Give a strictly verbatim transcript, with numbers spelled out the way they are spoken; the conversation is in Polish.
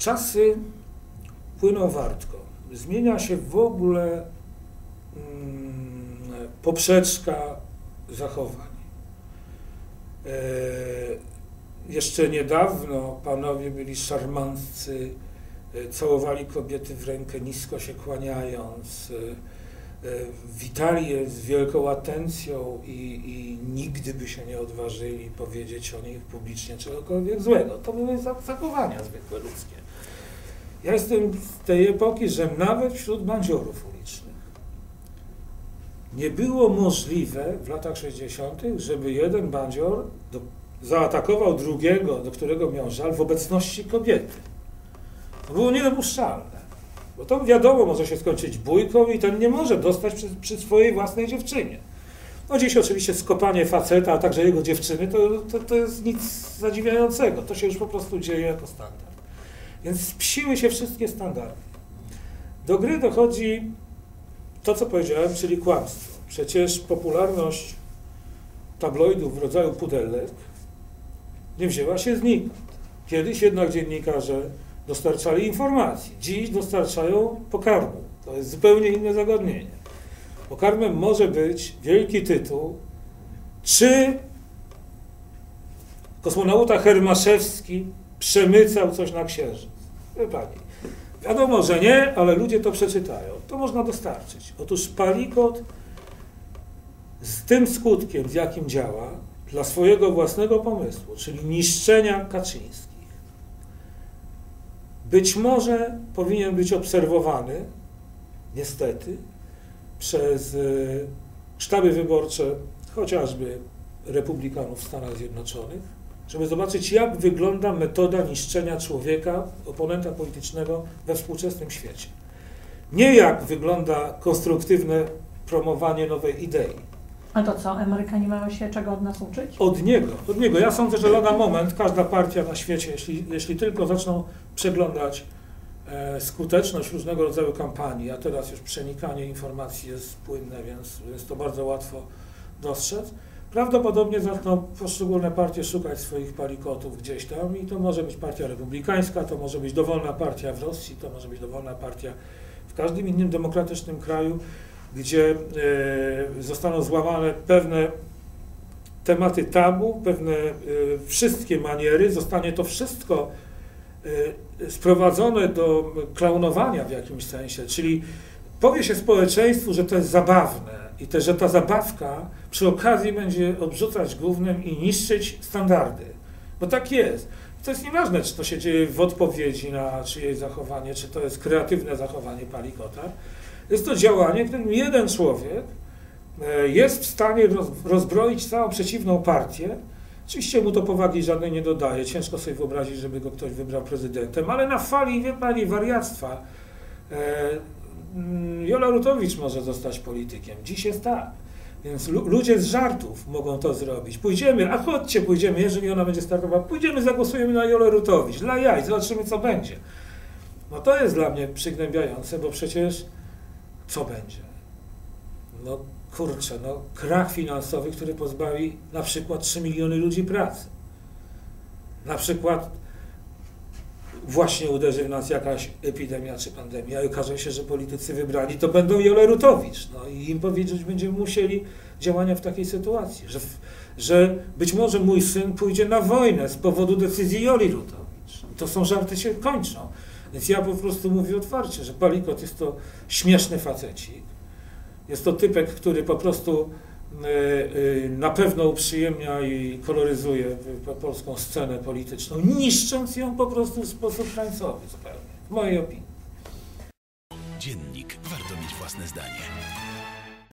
czasy płyną wartko. Zmienia się w ogóle mm, poprzeczka zachowań. E, jeszcze niedawno panowie byli szarmanccy, e, całowali kobiety w rękę, nisko się kłaniając, e, e, witali je z wielką atencją i, i nigdy by się nie odważyli powiedzieć o nich publicznie czegokolwiek złego. To były zachowania zwykłe ludzkie. Ja jestem z tej epoki, że nawet wśród bandziorów ulicznych nie było możliwe w latach sześćdziesiątych, żeby jeden bandzior do, zaatakował drugiego, do którego miał żal, w obecności kobiety. To było niedopuszczalne, bo to wiadomo, może się skończyć bójką i ten nie może dostać przy, przy swojej własnej dziewczynie. No dziś oczywiście skopanie faceta, a także jego dziewczyny, to, to, to jest nic zadziwiającego, to się już po prostu dzieje jako standard. Więc spsiły się wszystkie standardy. Do gry dochodzi to, co powiedziałem, czyli kłamstwo. Przecież popularność tabloidów w rodzaju pudelek nie wzięła się znikąd. Kiedyś jednak dziennikarze dostarczali informacji, dziś dostarczają pokarmu. To jest zupełnie inne zagadnienie. Pokarmem może być wielki tytuł, czy kosmonauta Hermaszewski przemycał coś na Księżyc. Wie pani, wiadomo, że nie, ale ludzie to przeczytają. To można dostarczyć. Otóż Palikot z tym skutkiem, z jakim działa, dla swojego własnego pomysłu, czyli niszczenia Kaczyńskich, być może powinien być obserwowany, niestety, przez sztaby wyborcze chociażby republikanów w Stanach Zjednoczonych, żeby zobaczyć, jak wygląda metoda niszczenia człowieka, oponenta politycznego we współczesnym świecie. Nie jak wygląda konstruktywne promowanie nowej idei. A to co, Amerykanie mają się czego od nas uczyć? Od niego, od niego. Ja sądzę, że lada moment każda partia na świecie, jeśli, jeśli tylko zaczną przeglądać e, skuteczność różnego rodzaju kampanii, a teraz już przenikanie informacji jest płynne, więc jest to bardzo łatwo dostrzec, prawdopodobnie zaczną poszczególne partie szukać swoich palikotów gdzieś tam i to może być partia republikańska, to może być dowolna partia w Rosji, to może być dowolna partia w każdym innym demokratycznym kraju, gdzie e, zostaną złamane pewne tematy tabu, pewne e, wszystkie maniery, zostanie to wszystko e, sprowadzone do klaunowania w jakimś sensie, czyli powie się społeczeństwu, że to jest zabawne i też, że ta zabawka przy okazji będzie obrzucać gównem i niszczyć standardy, bo tak jest. To jest nieważne, czy to się dzieje w odpowiedzi na czyjeś zachowanie, czy to jest kreatywne zachowanie Palikota. Jest to działanie, w którym jeden człowiek jest w stanie rozbroić całą przeciwną partię. Oczywiście mu to powagi żadnej nie dodaje. Ciężko sobie wyobrazić, żeby go ktoś wybrał prezydentem, ale na fali, wie pani, wariactwa Jola Rutowicz może zostać politykiem. Dziś jest tak. Więc ludzie z żartów mogą to zrobić. Pójdziemy, a chodźcie, pójdziemy, jeżeli ona będzie startowała, pójdziemy, zagłosujemy na Jolę Rutowicz. Dla jaj, zobaczymy, co będzie. No to jest dla mnie przygnębiające, bo przecież co będzie? No kurczę, no krach finansowy, który pozbawi na przykład trzy miliony ludzi pracy. Na przykład właśnie uderzy w nas jakaś epidemia czy pandemia i okaże się, że politycy wybrani to będą Jolę Rutowicz. No i im powiedzieć będziemy musieli działania w takiej sytuacji, że, że być może mój syn pójdzie na wojnę z powodu decyzji Joli Rutowicz. I to są żarty, się kończą. Więc ja po prostu mówię otwarcie, że Palikot jest to śmieszny facecik. Jest to typek, który po prostu na pewno uprzyjemnia i koloryzuje polską scenę polityczną, niszcząc ją po prostu w sposób krańcowy zupełnie, w mojej opinii. Dziennik. Warto mieć własne zdanie.